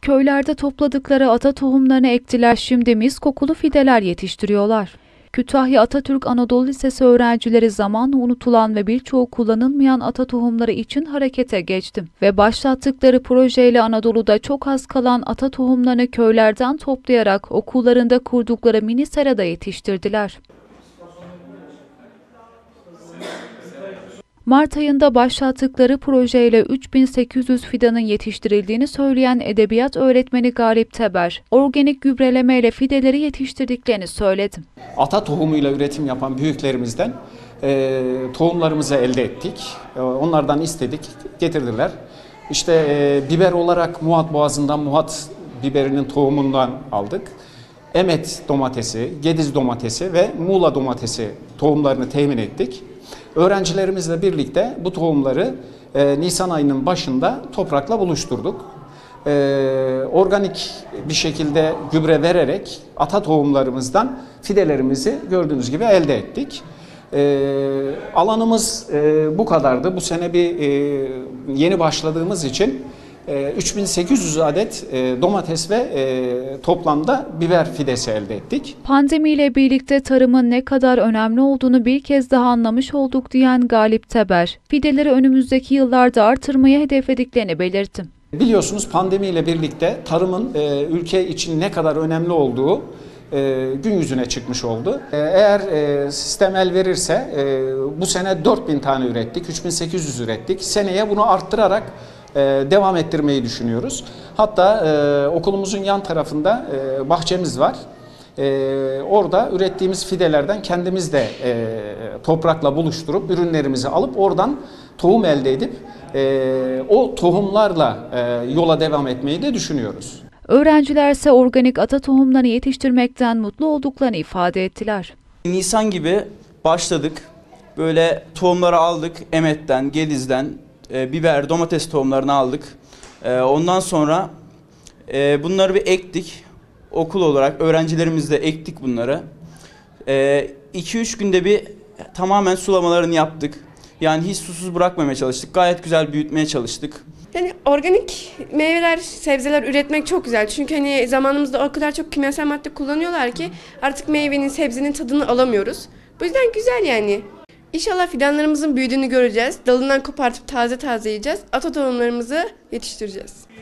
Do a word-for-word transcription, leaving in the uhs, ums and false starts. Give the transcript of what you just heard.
Köylerde topladıkları ata tohumlarını ektiler, şimdi mis kokulu fideler yetiştiriyorlar. Kütahya Atatürk Anadolu Lisesi öğrencileri zamanla unutulan ve birçoğu kullanılmayan ata tohumları için harekete geçti ve başlattıkları projeyle Anadolu'da çok az kalan ata tohumlarını köylerden toplayarak okullarında kurdukları mini serada yetiştirdiler. Mart ayında başlattıkları projeyle üç bin sekiz yüz fidanın yetiştirildiğini söyleyen edebiyat öğretmeni Galip Teber, organik gübrelemeyle fideleri yetiştirdiklerini söyledi. Ata tohumuyla üretim yapan büyüklerimizden e, tohumlarımızı elde ettik. E, onlardan istedik, getirdiler. İşte e, biber olarak Muhat Boğazı'ndan Muhat biberinin tohumundan aldık. Emet domatesi, Gediz domatesi ve Muğla domatesi tohumlarını temin ettik. Öğrencilerimizle birlikte bu tohumları e, Nisan ayının başında toprakla buluşturduk. E, organik bir şekilde gübre vererek ata tohumlarımızdan fidelerimizi gördüğünüz gibi elde ettik. E, alanımız e, bu kadardı. Bu sene bir e, yeni başladığımız için e, üç bin sekiz yüz adet e, domates ve e, toplamda biber fidesi elde ettik. Pandemiyle birlikte tarımın ne kadar önemli olduğunu bir kez daha anlamış olduk diyen Galip Teber, fideleri önümüzdeki yıllarda artırmayı hedeflediklerini belirtti. Biliyorsunuz pandemiyle birlikte tarımın e, ülke için ne kadar önemli olduğu e, gün yüzüne çıkmış oldu. E, eğer e, sistem el verirse e, bu sene dört bin tane ürettik, üç bin sekiz yüz ürettik. Seneye bunu arttırarak e, devam ettirmeyi düşünüyoruz. Hatta e, okulumuzun yan tarafında e, bahçemiz var. Ee, orada ürettiğimiz fidelerden kendimiz de e, toprakla buluşturup ürünlerimizi alıp oradan tohum elde edip e, o tohumlarla e, yola devam etmeyi de düşünüyoruz. Öğrenciler ise organik ata tohumlarını yetiştirmekten mutlu olduklarını ifade ettiler. Nisan gibi başladık. Böyle tohumları aldık. Emet'ten, Gediz'den, e, biber, domates tohumlarını aldık. E, ondan sonra e, bunları bir ektik. Okul olarak öğrencilerimizle ektik bunları. iki üç günde bir tamamen sulamalarını yaptık. Yani hiç susuz bırakmamaya çalıştık. Gayet güzel büyütmeye çalıştık. Yani organik meyveler, sebzeler üretmek çok güzel. Çünkü hani zamanımızda o kadar çok kimyasal madde kullanıyorlar ki artık meyvenin, sebzenin tadını alamıyoruz. Bu yüzden güzel yani. İnşallah fidanlarımızın büyüdüğünü göreceğiz. Dalından kopartıp taze taze yiyeceğiz. Ata tohumlarımızı yetiştireceğiz.